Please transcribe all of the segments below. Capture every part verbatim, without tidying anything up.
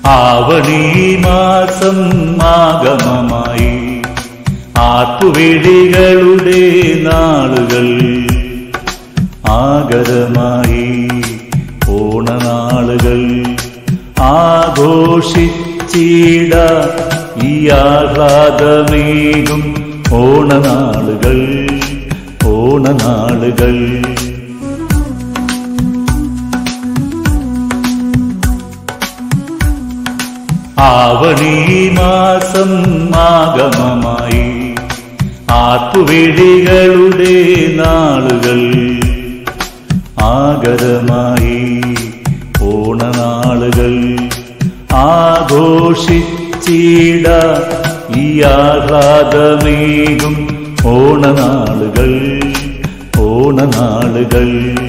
ആവണി മാസം ആഗമമായി ആർപ്പുവിളികളുടെ നാളുകൾ ആഗതമായി ഓണനാളുകൾ ആഘോഷിച്ചിട ഈ ആഹ്ലാദമേകും ഓണനാളുകൾ ഓണനാളുകൾ ആവണി മാസം ആഗമമായി ആർപ്പുവിളികളുടെ നാളുകൾ ആഗതമായി ഓണനാളുകൾ ആഘോഷിച്ചിട ഈ ആഹ്ലാദമേകും ഓണനാളുകൾ ഓണനാളുകൾ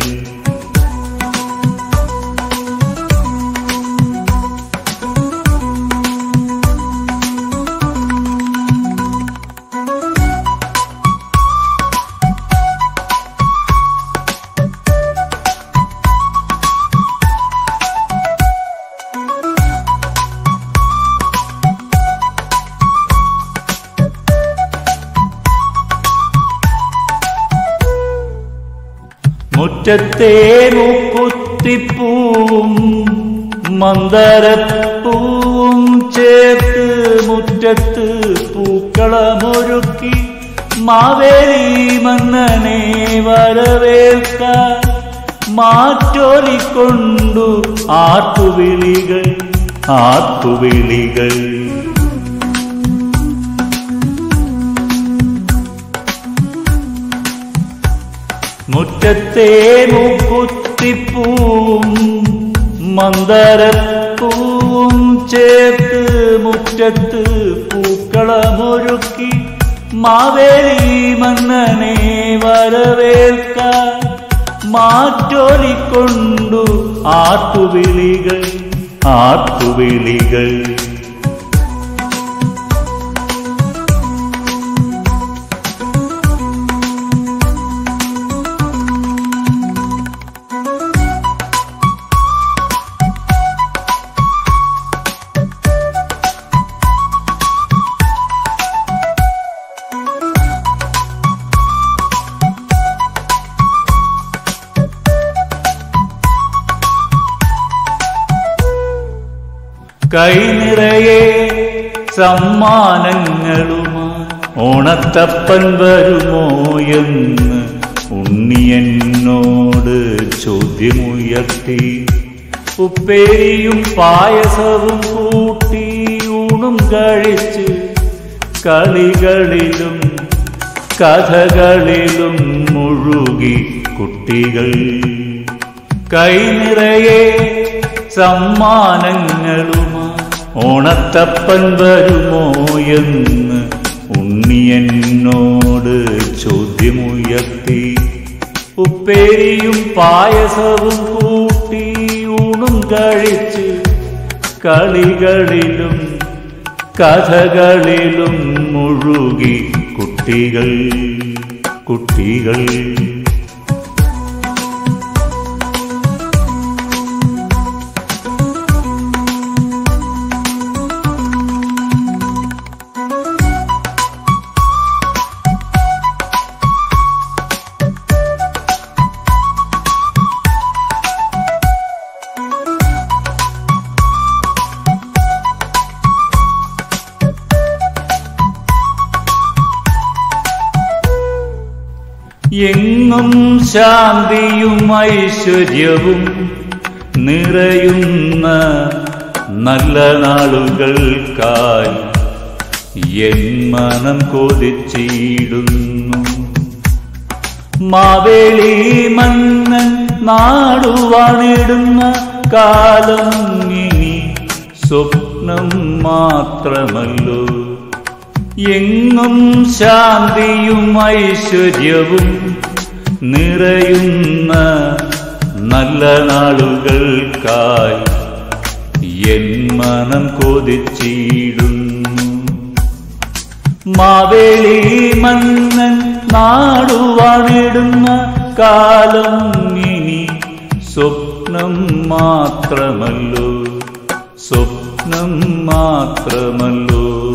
മുറ്റത്തെ മുക്കുത്തിപ്പൂവും മന്ദരപ്പൂവും ചേർത്ത് മുറ്റത്ത് പൂക്കളമൊരുക്കി മാവേലി മന്നനെ വരവേൽക്കാൻ മാറ്റൊലിക്കൊണ്ടു ആർപ്പുവിളികൾ ആർപ്പുവിളികൾ മുറ്റത്തെ മുക്കുത്തിപ്പൂവും മന്ദരപ്പൂവും ചേർത്ത് മുറ്റത്ത് പൂക്കളമൊരുക്കി മാവേലി മന്നനെ വരവേൽക്കാൻ മാറ്റൊലിക്കൊണ്ടു ആർപ്പുവിളികൾ ആർപ്പുവിളികൾ കൈ നിറയെ സമ്മാനങ്ങളുമായി ഓണത്തപ്പൻ വരുമോ എന്ന് ഉണ്ണിയെന്നോട് ചോദ്യമുയർത്തി. ഉപ്പേരിയും പായസവും കൂട്ടി ഊണും കഴിച്ച് കളികളിലും കഥകളിലും മുഴുകി കുട്ടികൾ. കൈ നിറയെ സമ്മാനങ്ങളുമായി ഓണത്തപ്പൻ വരുമോ എന്ന് ഉണ്ണിയെന്നോട് ചോദ്യമുയർത്തി. ഉപ്പേരിയും പായസവും കൂട്ടി ഊണും കഴിച്ച് കളികളിലും കഥകളിലും മുഴുകി കുട്ടികൾ കുട്ടികൾ. എങ്ങും ശാന്തിയും ഐശ്വര്യവും നിറയുന്ന നല്ല നാളുകൾക്കായി എൻ മനം കൊതിച്ചിടുന്നു. മാവേലി മന്നൻ നാടുവാണിടുന്ന കാലം ഇനി സ്വപ്നം മാത്രമല്ലോ. എങ്ങും ശാന്തിയും ഐശ്വര്യവും നിറയുന്ന നല്ല നാളുകൾക്കായി എൻ മനം കൊതിച്ചിടുന്നു. മാവേലി മന്നൻ നാടുവാണിടുന്ന കാലം ഇനി സ്വപ്നം മാത്രമല്ലോ സ്വപ്നം. സ്വപ്നം മാത്രമല്ലോ.